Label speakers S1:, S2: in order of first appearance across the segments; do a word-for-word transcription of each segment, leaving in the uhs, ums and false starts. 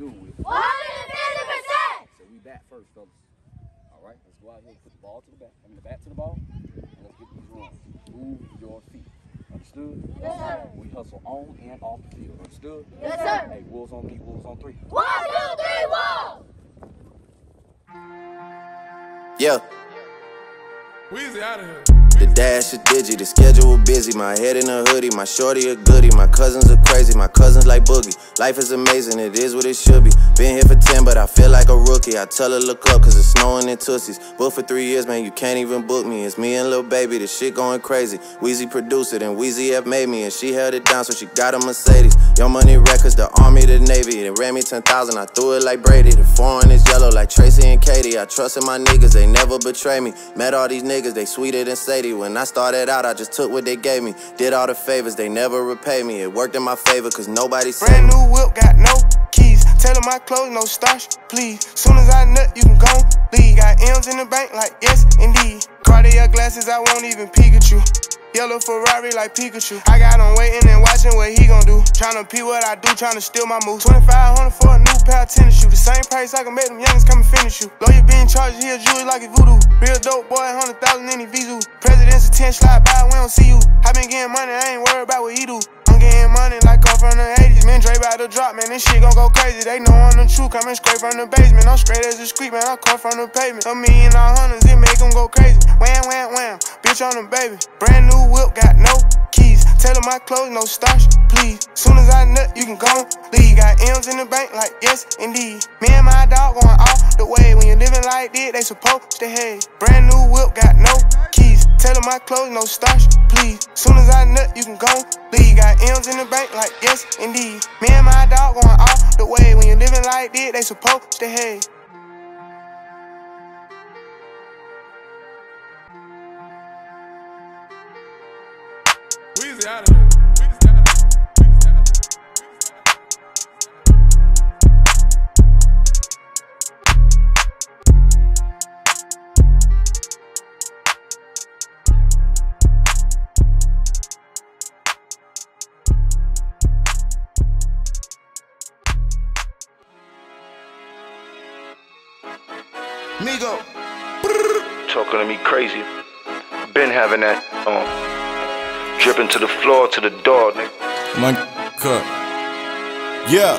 S1: do it with?
S2: one hundred fifty percent!
S1: So we bat first, fellas. All right, let's go out here and put the ball to the bat. I mean, the bat to the ball. And let's get these runs. Move your feet. Understood?
S2: Yes, sir.
S1: We hustle on and off the field. Understood?
S2: Yes, sir.
S1: Hey, Wolves on me, Wolves on three.
S2: One, two, three, Wolves!
S3: Yeah.
S4: Weezy out of here.
S3: The dash is digi, the schedule busy. My head in a hoodie, my shorty a goodie. My cousins are crazy, my cousins like Boogie. Life is amazing, it is what it should be. Been here for ten, but I feel like a rookie. I tell her look up, cause it's snowing in Tootsies. Booked for three years, man, you can't even book me. It's me and Lil Baby, the shit going crazy. Weezy produced it, and Weezy F made me. And she held it down, so she got a Mercedes. Young Money Records, the Army, the Navy. They ran me ten thousand, I threw it like Brady. The foreign is yellow like Tracy and Katie. I trusted my niggas, they never betray me. Met all these niggas, they sweeter than Sadie. When I started out, I just took what they gave me. Did all the favors, they never repay me. It worked in my favor, cause nobody said
S5: brand new whip, got no keys. Tell them my clothes, no starch, please. Soon as I nut, you can go leave. Got M's in the bank, like yes, indeed. Cartier glasses, I won't even peek at you. Yellow Ferrari like Pikachu. I got him waiting and watching what he gon' do. Tryna pee what I do, tryna steal my moves. twenty-five hundred for a new pair of tennis shoes. The same price I can make them youngins come and finish you. Lawyer being charged, he a jewelry like a voodoo. Real dope boy, one hundred thousand in his Vizu. President's a ten slide by, we don't see you. I been getting money, I ain't worried about what he do. I'm getting money like I'm from the eighties. Man, Dre about to drop, man, this shit gon' go crazy. They know I'm the truth, coming straight from the basement. I'm straight as a street, man, I come from the pavement. A million all hundreds, it make them go crazy. Wham, wham, wham, bitch on the baby. Brand new whip, got no keys. Tell them my clothes, no starch, please. Soon as I nut, you can go leave. Got M's in the bank, like yes, indeed. Me and my dog going off the way. When you living like this, they supposed to hate. Brand new whip, got no keys. Tell them my clothes, no starch, please. Soon as I nut, you can go leave. Got M's in the bank, like yes, indeed. Me and my dog going off the way. When you living like this, they supposed to hate.
S4: Weezy out of here.
S6: Migo, talking to me crazy. Been having that on. Dripping to the floor, to the door, nigga.
S7: My cup. Yeah.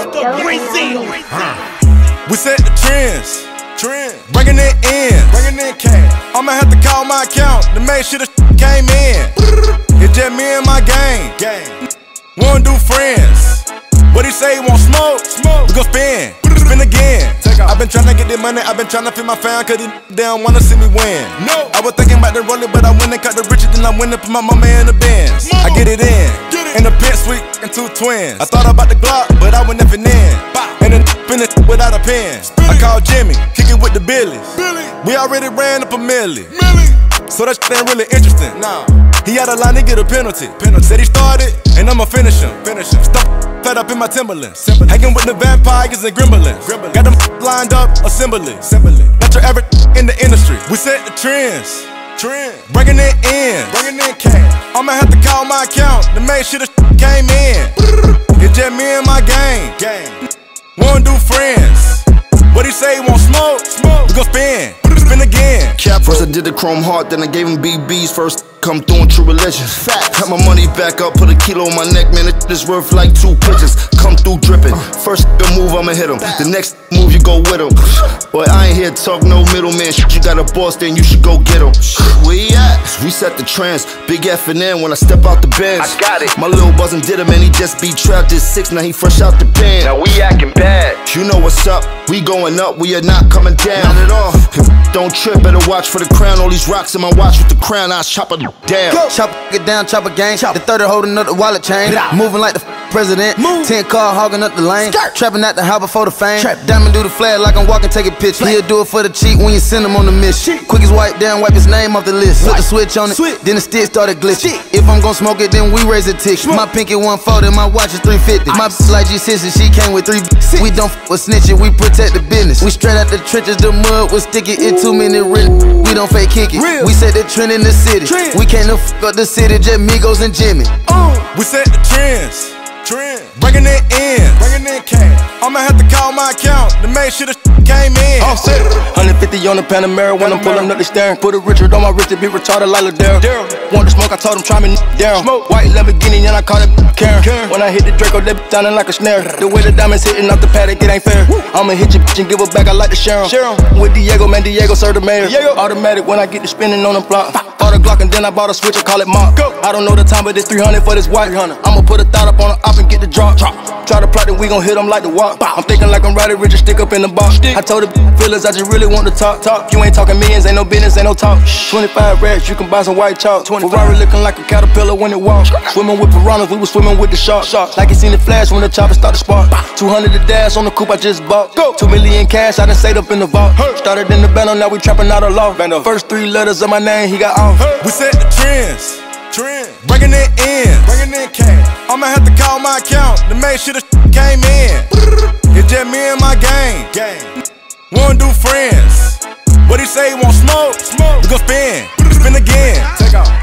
S7: Huh. We set the trends. Trend. Bringing it in. Bringing in cash. I'ma have to call my account to make sure the came in. It's just me and my gang. Gang. Wanna do friends. What he say, he want smoke? Smoke. We gon' spin. Spin again. I've been tryna get this money, I've been tryna feed my fam, cause these they don't wanna see me win. No. I was thinking about the roller, but I went and cut the riches, then I went and put my mama in the Benz. I get it in, get it. In the pit suite, and two twins. I thought about the Glock, but I went nothing in. And then finish without a pen. I called Jimmy, kicking with the Billies. Billy. We already ran up a milli. Millie. So that shit ain't really interesting. Nah. He had a line to get a penalty. penalty. Said he started, and I'ma finish him. Finish him. Stop. Fed up in my Timberlands, hanging with the vampires and gremlins. Got them lined up, assembly. Not your average in the industry. We set the trends, trend. Bringing it in, bringing in cash. I'ma have to call my account to make sure the came in. It's just me and my gang. gang. Wanna do friends. What he say, he want smoke? Smoke. We gon' spin, spin again.
S6: Cap first I did the chrome heart, then I gave him B Bs first. Come through in true religion. Got my money back up, put a kilo on my neck, man. It is worth like two pitches. Come through dripping. First the move, I'ma hit him. The next move, you go with him. Boy, I ain't here to talk no middleman. You got a boss, then you should go get him. Where he at? We set the trends. Big F and N when I step out the bench. I got it. My little buzzin' did him, and he just be trapped at six. Now he fresh out the pen. Now we acting bad. You know what's up? We going up. We are not coming down. Not at all. Don't trip. Better watch for the crown. All these rocks in my watch with the crown. I chop it down.
S8: Go. Chop it down, chop a gang. Chop. The third holding up the wallet chain. Moving like the president. Move. Ten car hogging up the lane. Skirt. Trapping at the house before the fame. Trap. Diamond do the flag like I'm walking, take a picture. He'll do it for the cheek when you send him on the mission. Quick as wipe down, wipe his name off the list. Put the switch on it, Switch. Then the stick started glitching. If I'm gon' smoke it, then we raise a tick. My pinky one forty, my watch is three fifty. My bitch like G sixty, she came with three six. We don't f with snitching, we protect the business. We straight out the trenches, the mud was sticky. It too many real. We don't fake kick it. Real. We set the trend in the city. Trend. We can't f up the city, just Migos and Jimmy.
S7: Uh. We set the trends, trend. Bringing it in, bringing in cash. I'ma have to call my account to make sure the came in.
S9: I'm set. one fifty on the Panamera when I'm pulling up the staring. Put a Richard on my wrist to be retarded like Ladera. Want to smoke, I told him try me down. White Lamborghini and I call it Karen. When I hit the Draco, they sounding like a snare. The way the diamonds hitting off the paddock, it ain't fair. I'ma hit your bitch and give her back, I like to share 'em. With Diego, man, Diego serve the mayor. Automatic when I get to spinning on the block. Bought a Glock and then I bought a switch and call it Mark. I don't know the time, but it's three hundred for this white. I'ma put a thought up on the op and get the drop. Try to plot that we gon' hit them like the walk. I'm thinking like I'm riding rich and stick up in the box. I told the feelers I just really want to talk. Talk. You ain't talking millions, ain't no business, ain't no talk. twenty-five rats, you can buy some white chalk. Ferrari looking like a caterpillar when it walks. Swimming with piranhas, we was swimming with the sharks. Like you seen the flash when the chopper start to spark. two hundred the dash on the coupe I just bought. Two million cash, I done saved up in the vault. Started in the bando, now we trapping out of law. First three letters of my name, he got off.
S7: We set the trends. Trend. Bringing it in. Bringing in cash. I'ma have to call my account to make sure the came in. It's just me and my gang. Gang. Wanna do friends. What he say he want smoke? Smoke. We gon' spin. Spin again. Take off.